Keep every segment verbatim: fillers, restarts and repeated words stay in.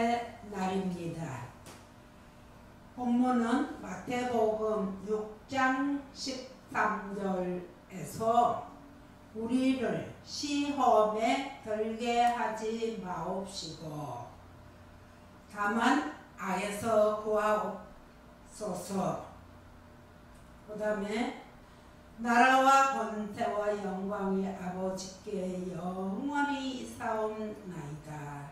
번째 날입니다. 본문은 마태복음 육 장 십삼 절에서 우리를 시험에 들게 하지 마옵시고 다만 악에서 구하옵소서. 그 다음에 나라와 권세와 영광이 아버지께 영원히 있사옵나이다.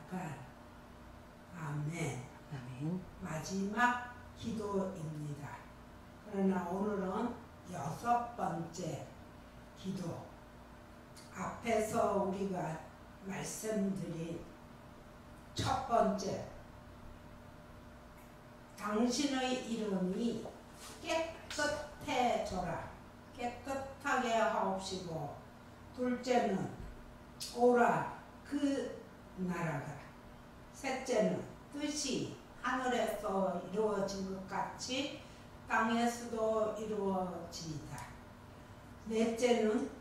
아멘. 아멘. 마지막 기도입니다. 그러나 오늘은 여섯 번째 기도. 앞에서 우리가 말씀드린 첫 번째, 당신의 이름이 깨끗해져라, 깨끗하게 하옵시고, 둘째는 오라 그 나라가, 셋째는 뜻이 하늘에서 이루어진 것 같이 땅에서도 이루어지이다. 넷째는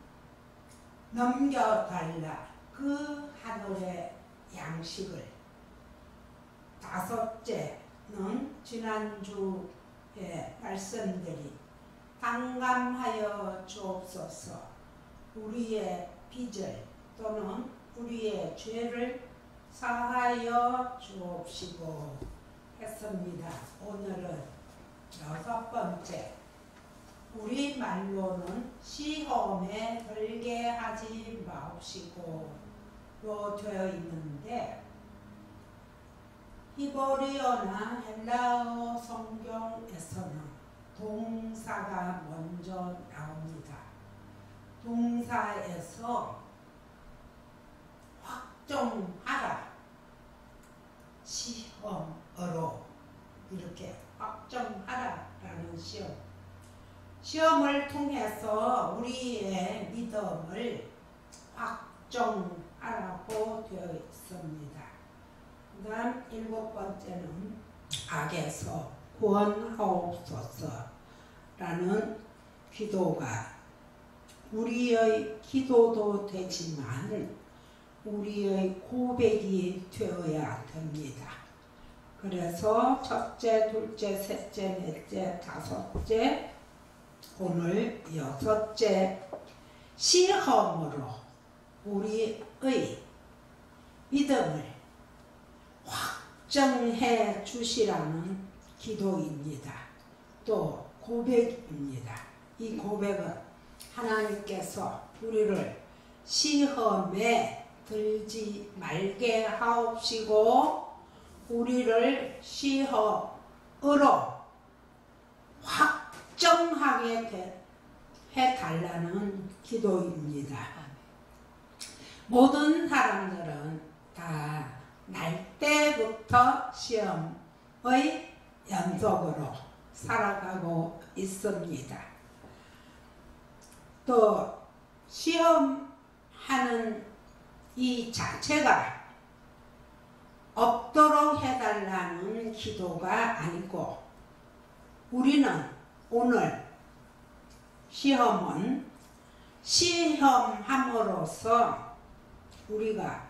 넘겨달라 그 하늘의 양식을. 다섯째는 지난주에 말씀드린 당감하여 주옵소서. 우리의 빚을 또는 우리의 죄를 사하여 주옵시고 했습니다. 오늘은 여섯 번째, 우리 말로는 시험에 들게 하지 마옵시고 로 되어 있는데, 히브리어나 헬라어 성경에서는 동사가 먼저 나옵니다. 동사에서 확정하라, 시험으로 이렇게 확정하라라는 시험. 시험을 통해서 우리의 믿음을 확정하라고 되어 있습니다. 그 다음 일곱 번째는 악에서 구원하옵소서라는 기도가 우리의 기도도 되지만 우리의 고백이 되어야 됩니다. 그래서 첫째, 둘째, 셋째, 넷째, 다섯째, 오늘 여섯째 시험으로 우리의 믿음을 확정해 주시라는 기도입니다. 또 고백입니다. 이 고백은 하나님께서 우리를 시험에 들지 말게 하옵시고 우리를 시험으로 확정하게 해달라는 기도입니다. 모든 사람들은 다 날 때부터 시험의 연속으로 살아가고 있습니다. 또 시험하는 이 자체가 없도록 해달라는 기도가 아니고, 우리는 오늘 시험은 시험함으로써 우리가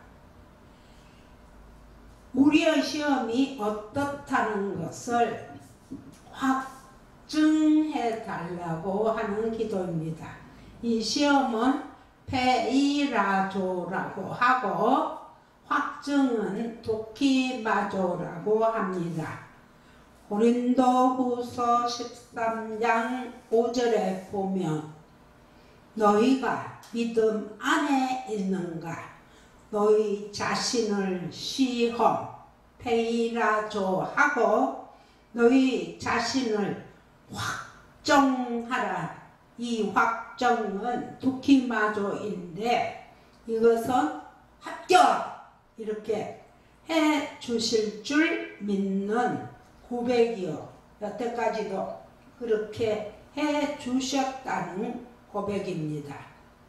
우리의 시험이 어떻다는 것을 확증해 달라고 하는 기도입니다. 이 시험은 페이라조라고 하고 확증은 도키마조라고 합니다. 고린도후서 십삼 장 오 절에 보면 너희가 믿음 안에 있는가? 너희 자신을 시험, 페이라조하고 너희 자신을 확정하라. 이 확정은 도키마조인데 이것은 합격! 이렇게 해 주실 줄 믿는 고백이요. 여태까지도 그렇게 해 주셨다는 고백입니다.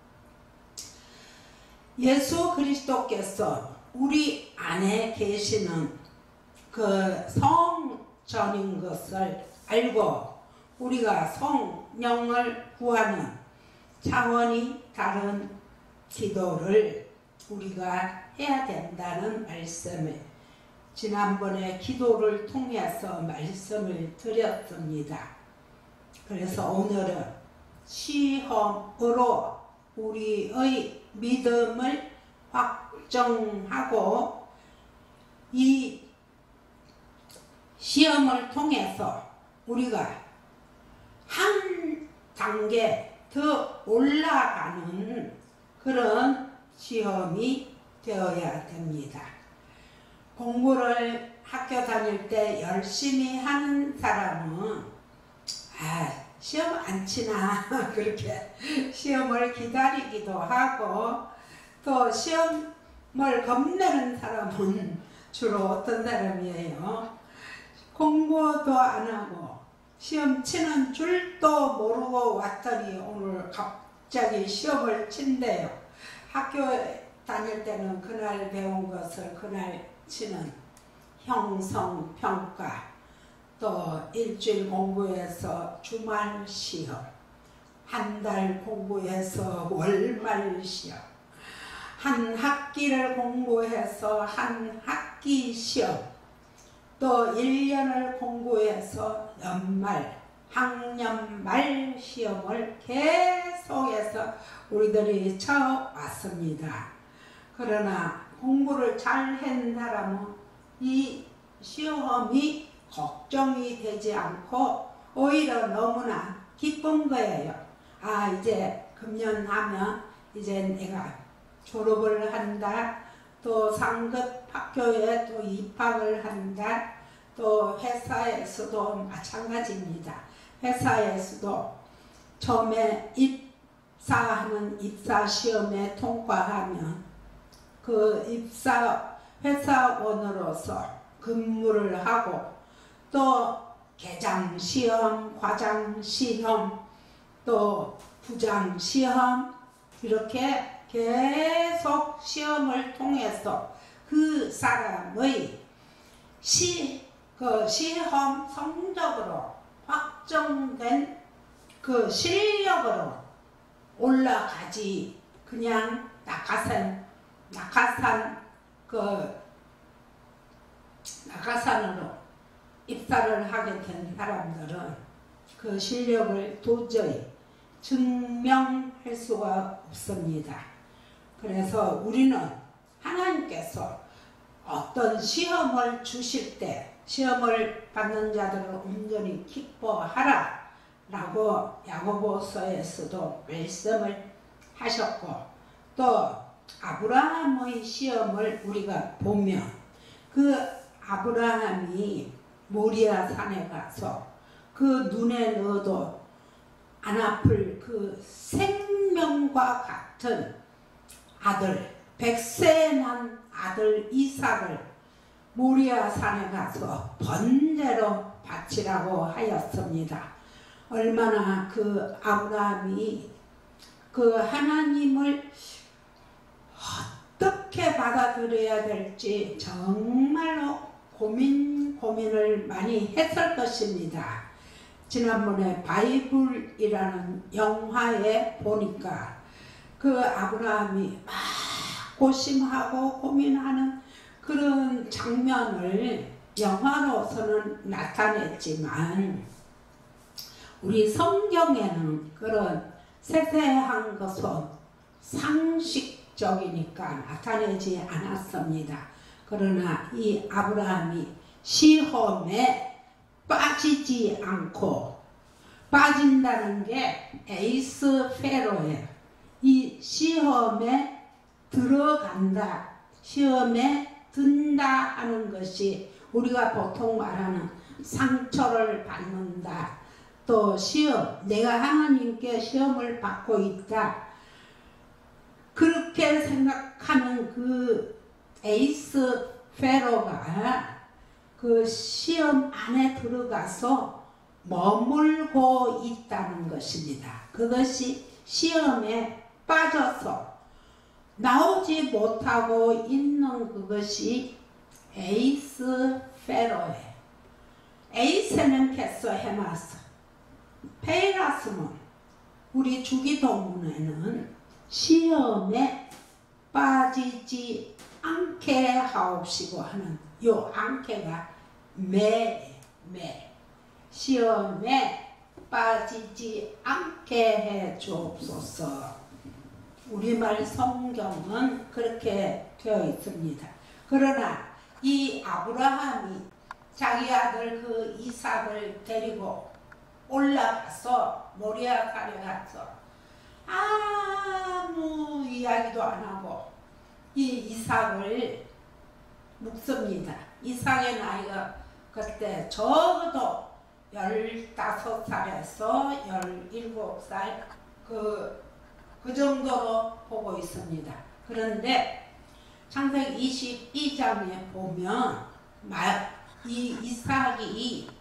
예수 그리스도께서 우리 안에 계시는 그 성전인 것을 알고 우리가 성령을 구하는 차원이 다른 기도를 우리가 해야 된다는 말씀을 지난번에 기도를 통해서 말씀을 드렸습니다. 그래서 오늘은 시험으로 우리의 믿음을 확정하고 이 시험을 통해서 우리가 한 단계 더 올라가는 그런 시험이 되어야 됩니다. 공부를 학교 다닐 때 열심히 하는 사람은 아, 시험 안 치나 그렇게 시험을 기다리기도 하고, 또 시험을 겁내는 사람은 주로 어떤 사람이에요? 공부도 안 하고 시험 치는 줄도 모르고 왔더니 오늘 갑자기 시험을 친대요. 학교 다닐 때는 그날 배운 것을 그날 치는 형성평가, 또 일주일 공부해서 주말 시험, 한 달 공부해서 월말 시험, 한 학기를 공부해서 한 학기 시험, 또 일 년을 공부해서 연말, 학년 말 시험을 계속해서 우리들이 쳐왔습니다. 그러나 공부를 잘한 사람은 이 시험이 걱정이 되지 않고 오히려 너무나 기쁜 거예요. 아, 이제 금년하면 이제 내가 졸업을 한다, 또 상급 학교에 또 입학을 한다, 또 회사에서도 마찬가지입니다. 회사에서도 처음에 입사하는 입사 시험에 통과하면 그 입사 회사원으로서 근무를 하고, 또 계장 시험, 과장 시험, 또 부장 시험, 이렇게 계속 시험을 통해서 그 사람의 시, 그 시험 성적으로 확정된 그 실력으로 올라가지, 그냥 낙하산, 낙하산, 그, 낙하산으로 입사를 하게 된 사람들은 그 실력을 도저히 증명할 수가 없습니다. 그래서 우리는 하나님께서 어떤 시험을 주실 때 시험을 받는 자들을 온전히 기뻐하라 라고 야고보서에서도 말씀을 하셨고, 또 아브라함의 시험을 우리가 보면 그 아브라함이 모리아 산에 가서 그 눈에 넣어도 안 아플 그 생명과 같은 아들, 백세 난 아들 이삭을 모리아 산에 가서 번제로 바치라고 하였습니다. 얼마나 그 아브라함이 그 하나님을 어떻게 받아들여야 될지 정말로 고민 고민을 많이 했을 것입니다. 지난번에 바이블이라는 영화에 보니까 그 아브라함이 막 고심하고 고민하는 그런 장면을 영화로서는 나타냈지만, 우리 성경에는 그런 세세한 것은 상식적이니까 나타내지 않았습니다. 그러나 이 아브라함이 시험에 빠지지 않고, 빠진다는 게 에이스 페로예요. 이 시험에 들어간다, 시험에 든다 하는 것이 우리가 보통 말하는 상처를 받는다, 또 시험, 내가 하나님께 시험을 받고 있다, 그렇게 생각하는 그 에이스 페로가 그 시험 안에 들어가서 머물고 있다는 것입니다. 그것이 시험에 빠져서 나오지 못하고 있는 그것이 에이스 페로예요. 에이스는 캐서 해놨어. 페이라스는 우리 주기도문에는 시험에 빠지지 않게 하옵시고 하는 요 앙케가 매, 매 시험에 빠지지 않게 해 주옵소서. 우리말 성경은 그렇게 되어 있습니다. 그러나 이 아브라함이 자기 아들 그 이삭을 데리고 올라가서 모리아산에 가서 아무 이야기도 안 하고 이 이삭을 묵습니다. 이삭의 나이가 그때 적어도 열다섯 살에서 열일곱 살 그, 그 정도로 보고 있습니다. 그런데 창세기 이십이 장에 보면 이 이삭이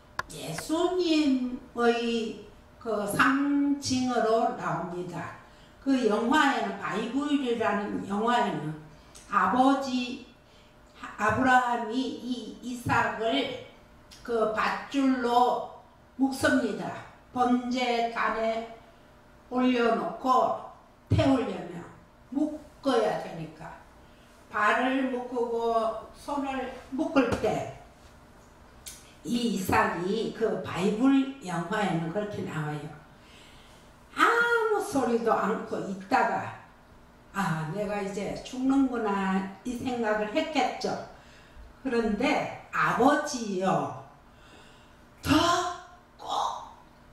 예수님의 그 상징으로 나옵니다. 그 영화에는 바이블이라는 영화에는 아버지 아브라함이 이 이삭을 그 밧줄로 묶습니다. 번제단에 올려놓고 태우려면 묶어야 되니까 발을 묶고 손을 묶을 때 이 이삭이 그 바이블 영화에는 그렇게 나와요. 아무 소리도 않고 있다가 아 내가 이제 죽는구나 이 생각을 했겠죠. 그런데 아버지요 더 꼭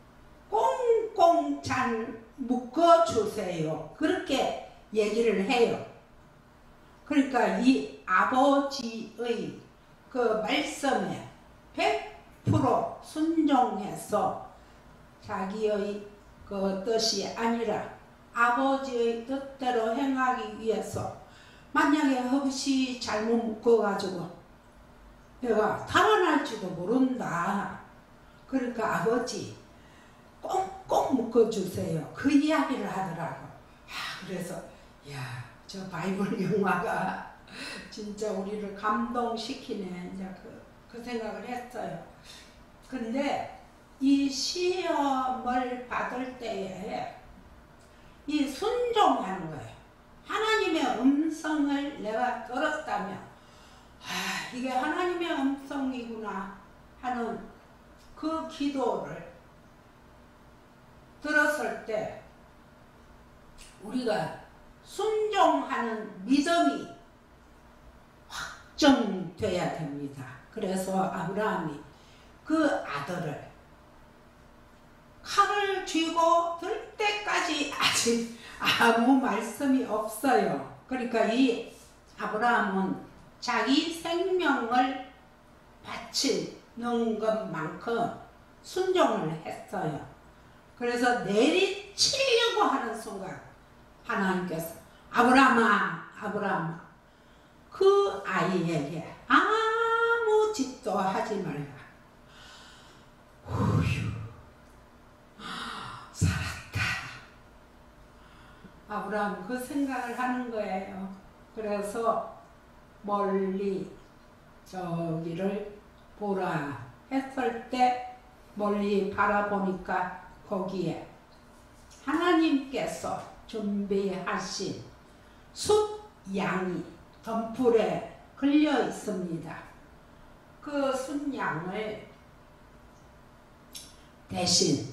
꽁꽁 잘 묶어주세요. 그렇게 얘기를 해요. 그러니까 이 아버지의 그 말씀에 백 퍼센트 순종해서 자기의 그 뜻이 아니라 아버지의 뜻대로 행하기 위해서 만약에 혹시 잘못 묶어가지고 내가 달아날지도 모른다. 그러니까 아버지 꽁꽁 묶어주세요. 그 이야기를 하더라고. 아, 그래서 야, 저 바이블 영화가 진짜 우리를 감동시키네. 이제 그, 그 생각을 했어요. 근데 이 시험을 받을 때에 이 순종하는 거예요. 하나님의 음성을 내가 들었다면 아, 이게 하나님의 음성이구나 하는 그 기도를 들었을 때 우리가 순종하는 믿음이 확정돼야 됩니다. 그래서 아브라함이 그 아들을 칼을 쥐고 들 때까지 아직 아무 말씀이 없어요. 그러니까 이 아브라함은 자기 생명을 바치는 것만큼 순종을 했어요. 그래서 내리치려고 하는 순간 하나님께서 아브라함아 아브라함아 그 아이에게 아무 짓도 하지 말라. 후휴 살았다. 아브라함 그 생각을 하는 거예요. 그래서 멀리 저기를 보라 했을 때 멀리 바라보니까 거기에 하나님께서 준비하신 숫양이 덤불에 걸려 있습니다. 그 숫양을 대신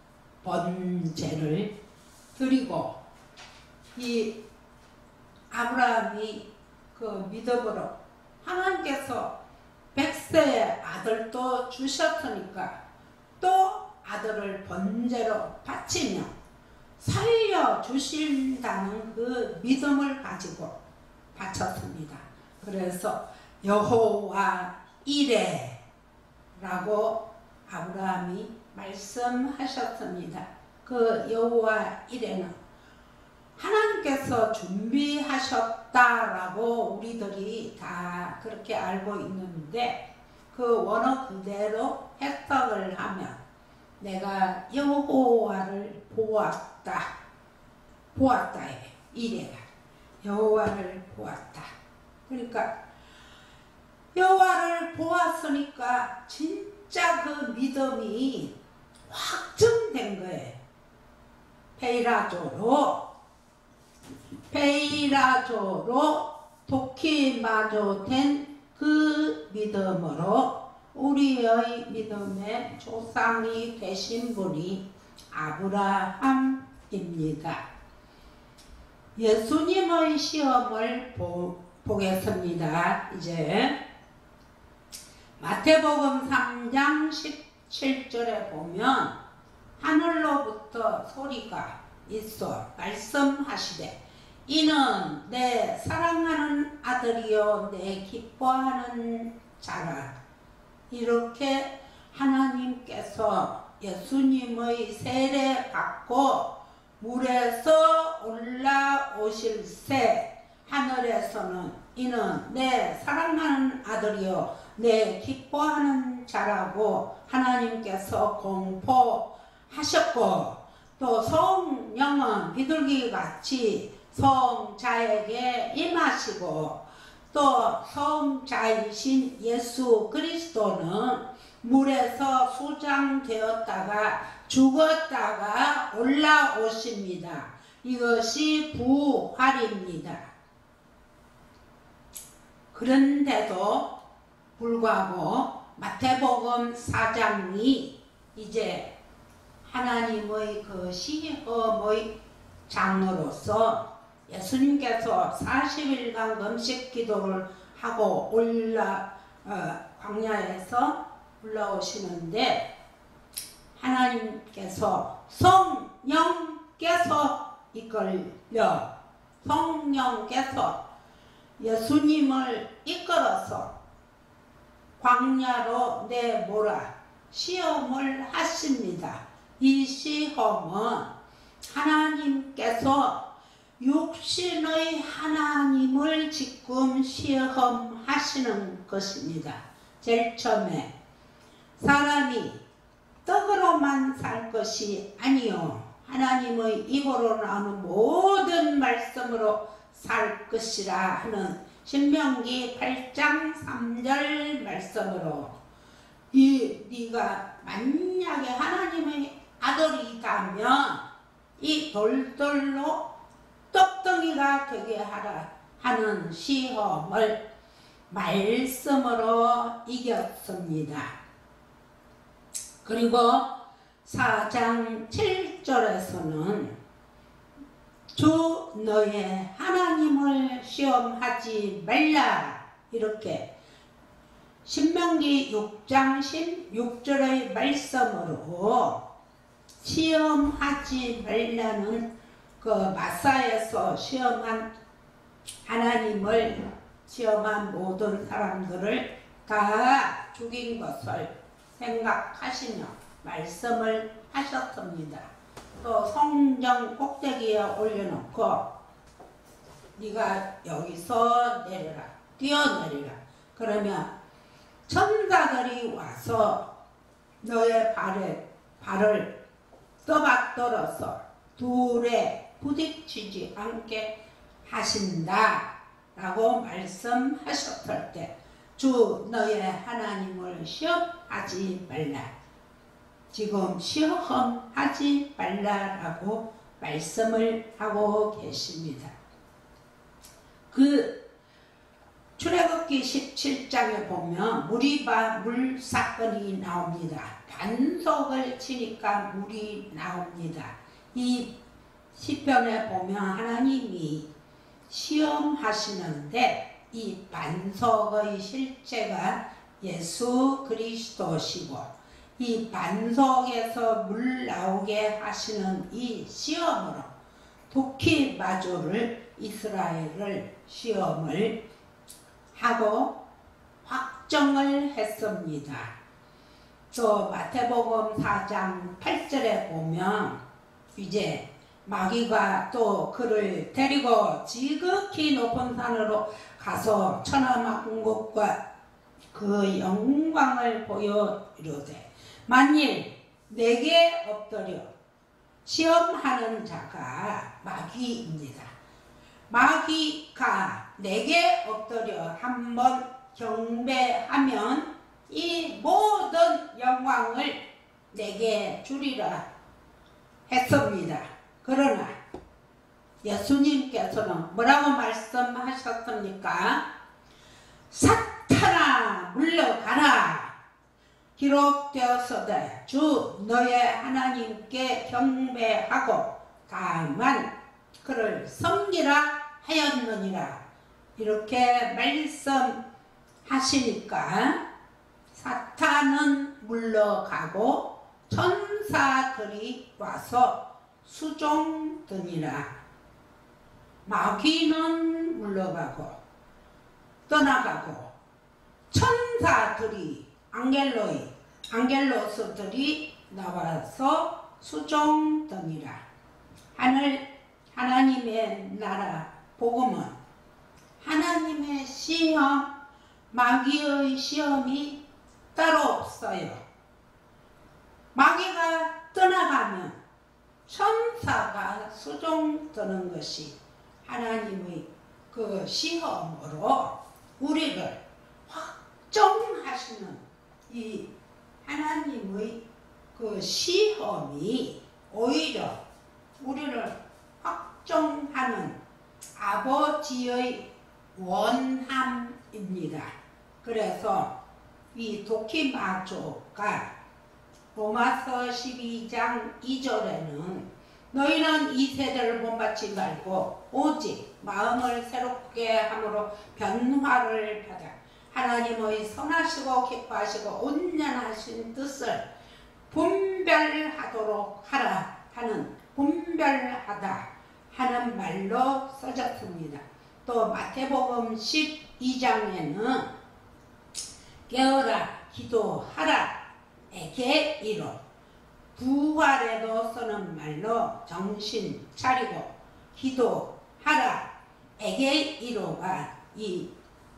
번제를 드리고 이 아브라함이 그 믿음으로 하나님께서 백세의 아들도 주셨으니까 또 아들을 번제로 바치며 살려주신다는 그 믿음을 가지고 바쳤습니다. 그래서 여호와 이레 라고 아브라함이 말씀하셨습니다. 그 여호와 이레는 하나님께서 준비하셨다라고 우리들이 다 그렇게 알고 있는데 그 원어 그대로 해석을 하면 내가 여호와를 보았다. 보았다에 이래가 여호와를 보았다. 그러니까 여호와를 보았으니까 진짜 그 믿음이 확정된 거예요. 페이라조로 페이라조로 도키마조 된 그 믿음으로 우리의 믿음의 조상이 되신 분이 아브라함입니다. 예수님의 시험을 보, 보겠습니다. 이제 마태복음 삼 장 십칠 절에 보면 하늘로부터 소리가 있어 말씀하시되 이는 내 사랑하는 아들이요 내 기뻐하는 자라. 이렇게 하나님께서 예수님의 세례 받고 물에서 올라오실새 하늘에서는 이는 내 사랑하는 아들이요 내 기뻐하는 자라고 하나님께서 공포하셨고, 또 성령은 비둘기같이 성자에게 임하시고, 또 성자이신 예수 그리스도는 물에서 수장되었다가 죽었다가 올라오십니다. 이것이 부활입니다. 그런데도 불구하고 마태복음 사 장이 이제 하나님의 그 시험의 장로로서 예수님께서 사십 일간 금식 기도를 하고 올라 어, 광야에서 올라오시는데 하나님께서 성령께서 이끌려 성령께서 예수님을 이끌어서 광야로 내몰아 시험을 하십니다. 이 시험은 하나님께서 육신의 하나님을 지금 시험하시는 것입니다. 제일 처음에 사람이 떡으로만 살 것이 아니요 하나님의 입으로 나오는 모든 말씀으로 살 것이라 하는 신명기 팔 장 삼 절 말씀으로 이 네가 만약에 하나님의 아들이다면 이 돌돌로 떡덩이가 되게 하라 하는 시험을 말씀으로 이겼습니다. 그리고 사 장 칠 절에서는 주 너의 하나님을 시험하지 말라 이렇게 신명기 육 장 십육 절의 말씀으로 시험하지 말라는 그 마사에서 시험한 하나님을 시험한 모든 사람들을 다 죽인 것을 생각하시며 말씀을 하셨습니다. 또 성전 꼭대기에 올려놓고 네가 여기서 내려라 뛰어내리라 그러면 천사들이 와서 너의 발에 발을 떠받들어서 둘에 부딪히지 않게 하신다 라고 말씀하셨을 때 주 너의 하나님을 시험하지 말라 지금 시험하지 말라라고 말씀을 하고 계십니다. 그 출애굽기 십칠 장에 보면 무리바 물 사건이 나옵니다. 반석을 치니까 물이 나옵니다. 이 시편에 보면 하나님이 시험하시는데 이 반석의 실체가 예수 그리스도시고 이 반석에서 물 나오게 하시는 이 시험으로 도끼 마주를 이스라엘을 시험을 하고 확정을 했습니다. 또 마태복음 사 장 팔 절에 보면 이제 마귀가 또 그를 데리고 지극히 높은 산으로 가서 천하만국과 그 영광을 보여 이르되 만일 내게 엎드려 시험하는 자가 마귀입니다. 마귀가 내게 엎드려 한번 경배하면 이 모든 영광을 내게 주리라 했습니다. 그러나 예수님께서는 뭐라고 말씀하셨습니까? 사탄 천하 물러가라. 기록되었으되 주 너의 하나님께 경배하고 다만 그를 섬기라 하였느니라. 이렇게 말씀하시니까 사탄은 물러가고 천사들이 와서 수종드니라. 마귀는 물러가고 떠나가고 천사들이 앙겔로이 앙겔로스들이 나와서 수종드니라. 하늘 하나님의 나라 복음은 하나님의 시험, 마귀의 시험이 따로 없어요. 마귀가 떠나가면 천사가 수종드는 것이 하나님의 그 시험으로 우리를 확정하시는 이 하나님의 그 시험이 오히려 우리를 확정하는 아버지의 원함입니다. 그래서 이 도키마조가 로마서 십이 장 이 절에는 너희는 이 세대를 본받지 말고 오직 마음을 새롭게 함으로 변화를 받아 하나님의 선하시고 기뻐하시고 온전하신 뜻을 분별하도록 하라 하는 분별하다 하는 말로 써졌습니다. 또 마태복음 십이 장에는 깨어라 기도하라 에게 이로 부활에도 쓰는 말로 정신 차리고 기도하라 에게 이로가 이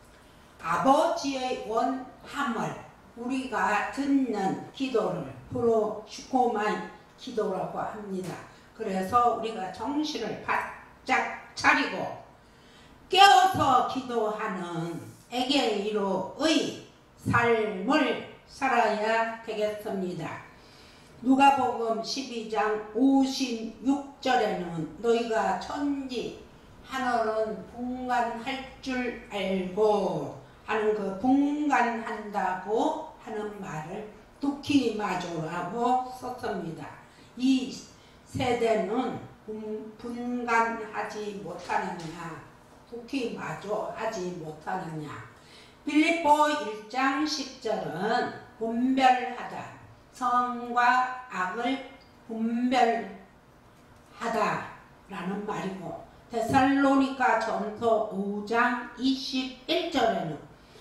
아버지의 원함을 우리가 듣는 기도를 프로슈코만 기도라고 합니다. 그래서 우리가 정신을 바짝 차리고 깨어서 기도하는 에게이로의 삶을 살아야 되겠습니다. 누가복음 십이 장 오십육 절에는 너희가 천지 하늘은 분간할 줄 알고 하는 그 분간한다고 하는 말을 도키마조라고 썼습니다. 이 세대는 분간하지 못하느냐 도키마조 하지 못하느냐. 빌립보 일 장 십 절은 분별하다 선과 악을 분별하다 라는 말이고 데살로니가 전서 오 장 이십일 절에는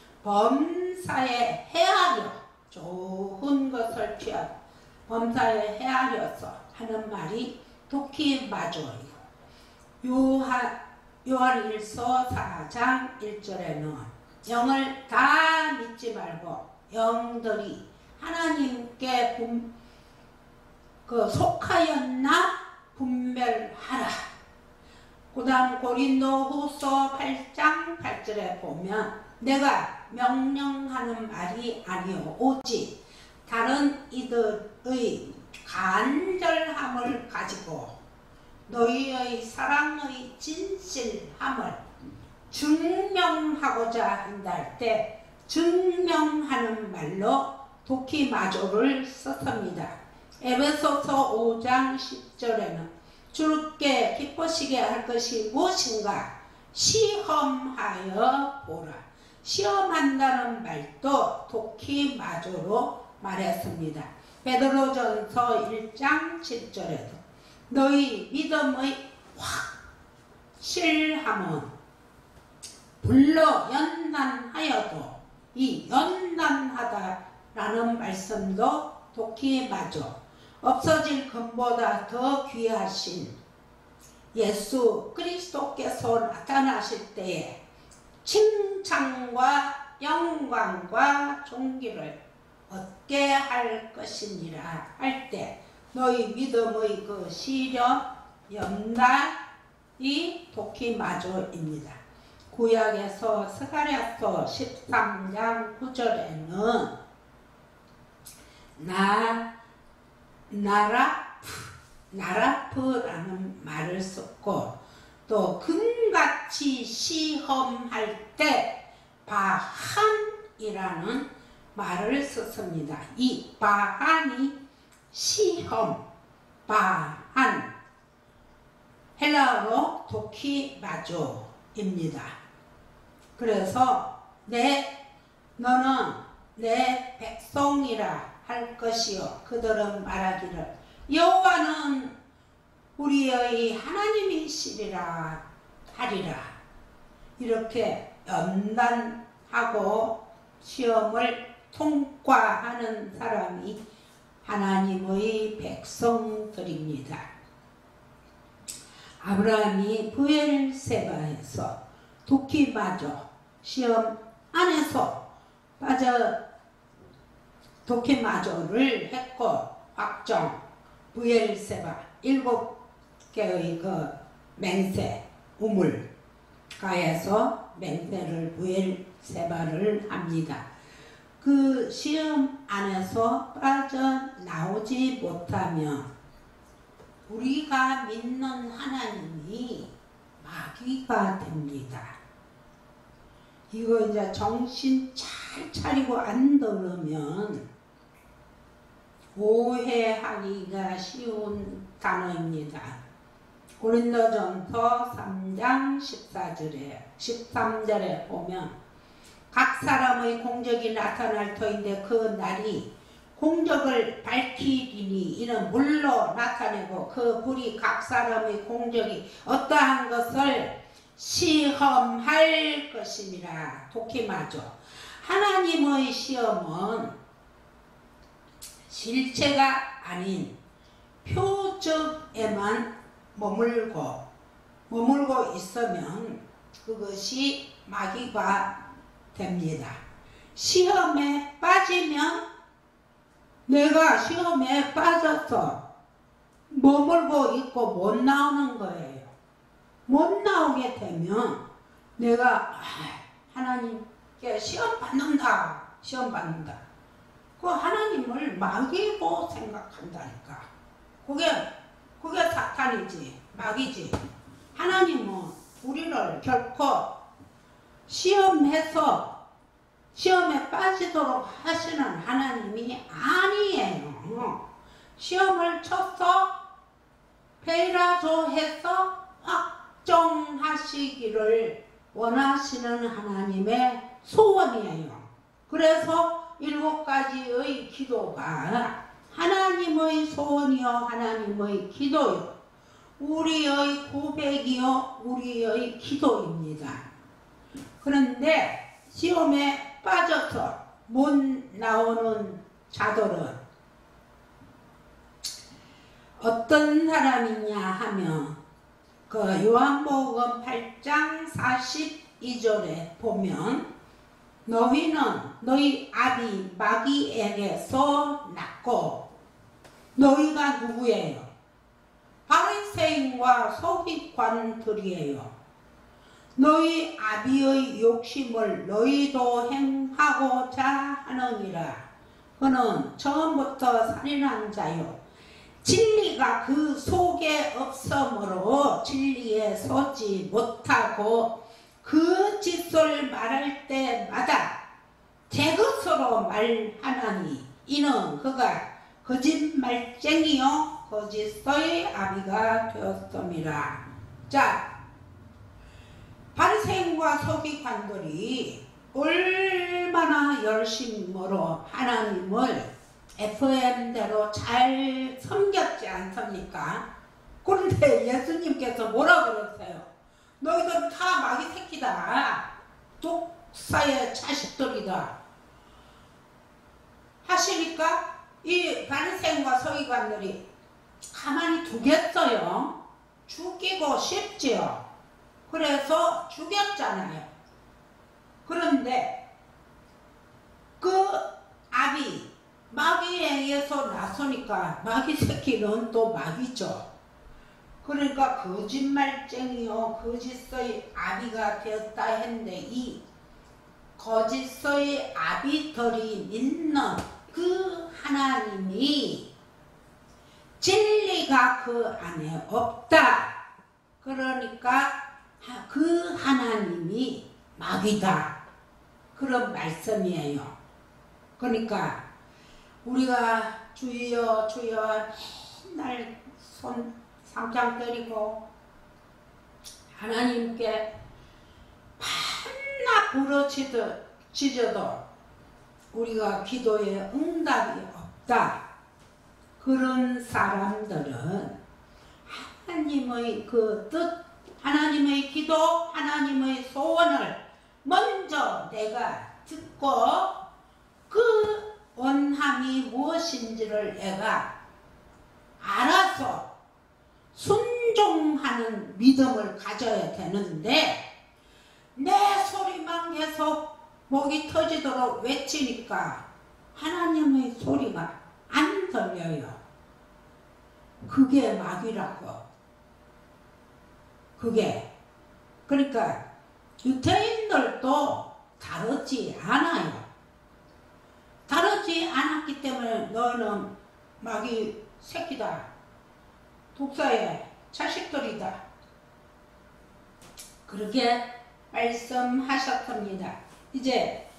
범사에 헤아려 좋은 것을 취하다 범사에 헤아려서 하는 말이 도키마조이고 요한, 요한일서 사 장 일 절에는 영을 다 믿지 말고 영들이 하나님께 분, 그 속하였나 분별하라. 그 다음 고린도후서 팔 장 팔 절에 보면 내가 명령하는 말이 아니오 오직 다른 이들의 간절함을 가지고 너희의 사랑의 진실함을 증명하고자 한다 할 때 증명하는 말로 도키마조를 썼습니다. 에베소서 오 장 십 절에는 주께 기뻐시게 할 것이 무엇인가 시험하여 보라. 시험한다는 말도 도키마조로 말했습니다. 베드로전서 일 장 칠 절에도 너희 믿음의 확실함은 불러 연단하여도 이 연단하다라는 말씀도 도키마조 없어질 금보다 더 귀하신 예수 그리스도께서 나타나실 때에 칭찬과 영광과 존귀를 얻게 할 것이니라 할 때 너희 믿음의 그 시련 연단이 도키마조입니다. 구약에서 스가랴서 십삼 장 구 절에는 나 나라프 나라프라는 말을 썼고 또 금같이 시험할 때 바한 이라는 말을 썼습니다. 이 바한이 시험, 바한, 헬라어로 도키마조입니다. 그래서 내 너는 내 백성이라 할 것이요 그들은 말하기를 여호와는 우리의 하나님이시리라 하리라. 이렇게 연단하고 시험을 통과하는 사람이 하나님의 백성들입니다. 아브라함이 브엘세바에서 도키마조 시험 안에서 빠져 도키마조를 했고 확정 브엘세바 일곱 개의 그 맹세 우물가에서 맹세를 브엘세바를 합니다. 그 시험 안에서 빠져나오지 못하면 우리가 믿는 하나님이 마귀가 됩니다. 이거 이제 정신 잘 차리고 안 들으면 오해하기가 쉬운 단어입니다. 고린도전서 삼 장 십사 절에 십삼 절에 보면 각 사람의 공적이 나타날 터인데 그 날이 공적을 밝히리니 이는 물로 나타내고 그 불이 각 사람의 공적이 어떠한 것을 시험할 것이니라. 도키마죠. 하나님의 시험은 실체가 아닌 표적에만 머물고 머물고 있으면 그것이 마귀가 됩니다. 시험에 빠지면 내가 시험에 빠져서 머물고 있고 못 나오는 거예요. 못 나오게 되면 내가 아, 하나님께 시험 받는다. 시험 받는다. 그 하나님을 마귀로 생각한다니까. 그게 그게 사탄이지. 마귀지. 하나님은 우리를 결코 시험해서 시험에 빠지도록 하시는 하나님이 아니에요. 시험을 쳐서 페이라조해서 확정하시기를 원하시는 하나님의 소원이에요. 그래서 일곱 가지의 기도가 하나님의 소원이요 하나님의 기도요 우리의 고백이요 우리의 기도입니다. 그런데 시험에 빠져서 못 나오는 자들은 어떤 사람이냐 하면 그 요한복음 팔 장 사십이 절에 보면 너희는 너희 아비 마귀에게서 났고 너희가 누구예요? 바리새인과 서기관들이에요. 너희 아비의 욕심을 너희도 행하고자 하느니라. 그는 처음부터 살인한 자요 진리가 그 속에 없으므로 진리에 서지 못하고 그 짓을 말할 때마다 제 것으로 말하나니 이는 그가 거짓말쟁이요 거짓의 아비가 되었음이라. 자, 바리새인과 서기관들이 얼마나 열심으로 하나님을 에프엠대로 잘 섬겼지 않습니까? 그런데 예수님께서 뭐라 그러세요? 너희들 다 마귀 새끼다. 독사의 자식들이다. 하시니까 이 바리새인과 서기관들이 가만히 두겠어요? 죽이고 싶지요. 그래서 죽였잖아요. 그런데 그 아비 마귀에게서 나서니까 마귀 새끼는 또 마귀죠. 그러니까 거짓말쟁이요 거짓의 아비가 되었다 했는데 이 거짓의 아비들이 믿는 그 하나님이 진리가 그 안에 없다. 그러니까 그 하나님이 마귀다. 그런 말씀이에요. 그러니까 우리가 주여 주여 맨날 손 상장 때리고 하나님께 밤낮 부르짖어도 우리가 기도에 응답이 없다. 그런 사람들은 하나님의 그 뜻, 하나님의 기도, 하나님의 소원을 먼저 내가 듣고 그 원함이 무엇인지를 내가 알아서 순종하는 믿음을 가져야 되는데 내 소리만 계속 목이 터지도록 외치니까 하나님의 소리가 안 들려요. 그게 마귀라고. 그게 그러니까 유태인들도 다르지 않아요. 다르지 않았기 때문에 너는 마귀 새끼다. 독사의 자식들이다. 그렇게 말씀하셨습니다. 이제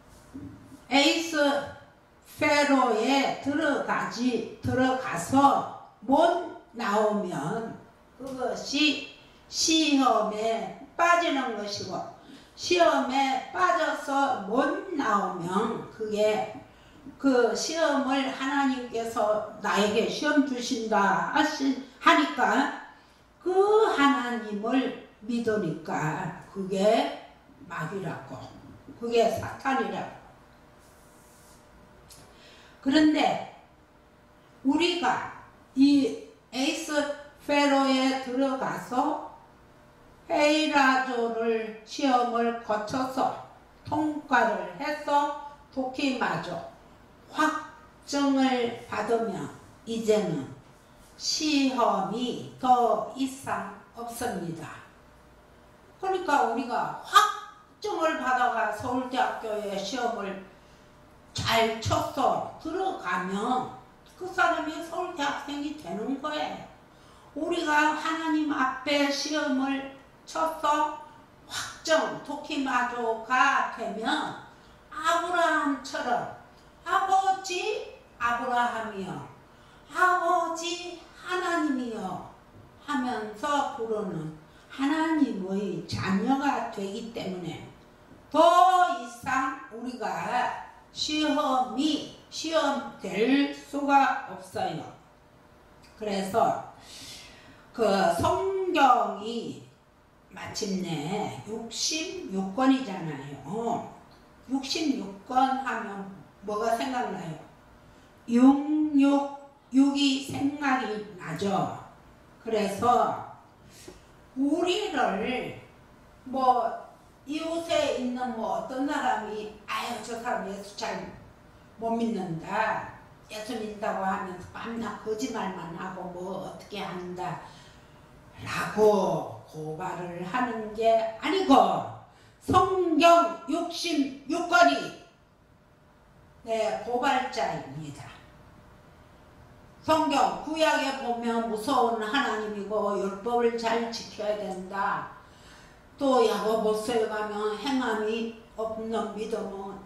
에이스 페로에 들어가지 들어가서 못 나오면 그것이 시험에 빠지는 것이고 시험에 빠져서 못 나오면 그게 그 시험을 하나님께서 나에게 시험 주신다 하니까 그 하나님을 믿으니까 그게 마귀라고 그게 사탄이라고. 그런데 우리가 이 에이스 페로에 들어가서 헤이라조를 시험을 거쳐서 통과를 해서 도키마조 확정을 받으면 이제는 시험이 더 이상 없습니다. 그러니까 우리가 확정을 받아가 서울대학교에 시험을 잘 쳐서 들어가면 그 사람이 서울대학생이 되는 거예요. 우리가 하나님 앞에 시험을 쳐서 확정 도키마조가 되면 아브라함처럼 아버지 아브라함이여 아버지 하나님이여 하면서 부르는 하나님의 자녀가 되기 때문에 더 이상 우리가 시험이 시험될 수가 없어요. 그래서 그 성경이 마침내 육십육 권이잖아요. 육십육 권 하면 뭐가 생각나요? 육육, 육이 생각이 나죠. 그래서 우리를 뭐 이웃에 있는 뭐 어떤 사람이 아유 저 사람 예수 잘 못 믿는다. 예수 믿는다고 하면서 밤낮 거짓말만 하고 뭐 어떻게 한다 라고 고발을 하는 게 아니고 성경 육십육 권이 네, 고발자입니다. 성경 구약에 보면 무서운 하나님이고 율법을 잘 지켜야 된다. 또 야고보서에 가면 행함이 없는 믿음은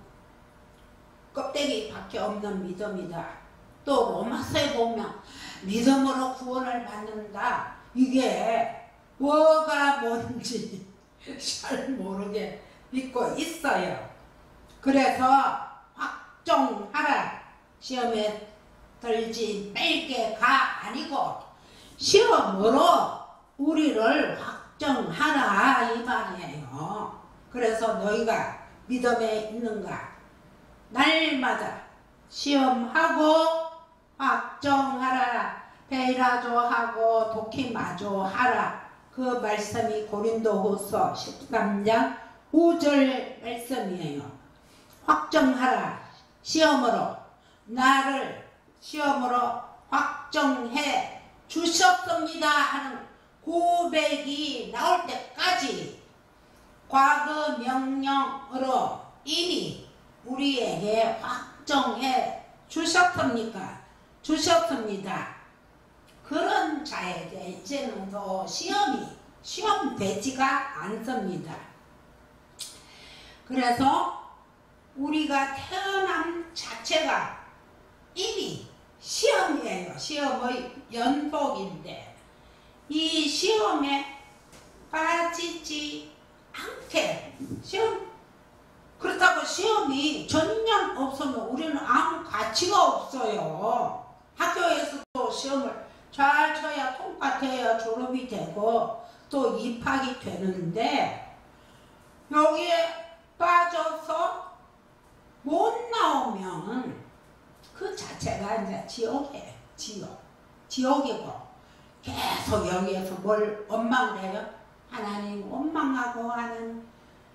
껍데기밖에 없는 믿음이다. 또 로마서에 보면 믿음으로 구원을 받는다. 이게 뭐가 뭔지 잘 모르게 믿고 있어요. 그래서 확정하라. 시험에 들지 말게가 아니고 시험으로 우리를 확정하라 이 말이에요. 그래서 너희가 믿음에 있는가? 날마다 시험하고 확정하라. 베이라조하고 도키마조하라. 그 말씀이 고린도후서 십삼 장 오 절 말씀이에요. 확정하라. 시험으로 나를 시험으로 확정해 주셨습니다 하는 고백이 나올 때까지 과거 명령으로 이미 우리에게 확정해 주셨습니까? 주셨습니다. 그런 자에게 이제는 더 시험이 시험 되지가 않습니다. 그래서 우리가 태어남 자체가 이미 시험이에요. 시험의 연속인데 이 시험에 빠지지 않게 시험 그렇다고 시험이 전혀 없으면 우리는 아무 가치가 없어요. 학교에서도 시험을 잘 쳐야 통과돼야 졸업이 되고 또 입학이 되는데 여기에 빠져서 못 나오면 그 자체가 이제 지옥이에요. 지옥. 지옥이고 계속 여기에서 뭘 원망을 해요? 하나님 원망하고 하는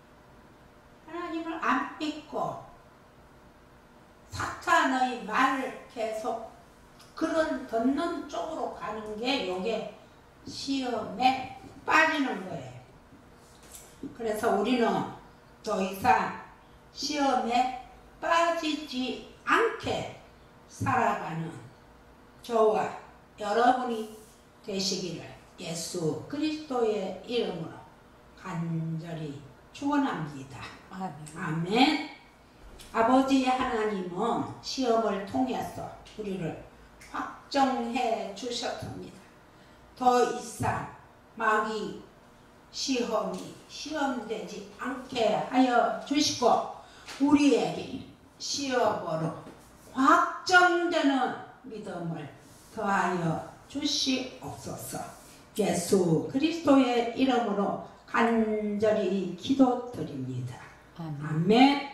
하나님을 안 믿고 사탄의 말을 계속 그런 듣는 쪽으로 가는 게 요게 시험에 빠지는 거예요. 그래서 우리는 더 이상 시험에 빠지지 않게 살아가는 저와 여러분이 되시기를 예수 그리스도의 이름으로 간절히 축원합니다. 아멘. 아멘. 아버지 하나님은 시험을 통해서 우리를 확정해 주셨습니다. 더 이상 마귀 시험이 시험되지 않게 하여 주시고 우리에게 시험으로 확정되는 믿음을 더하여 주시옵소서. 예수 그리스도의 이름으로 간절히 기도드립니다. 아멘. 아멘.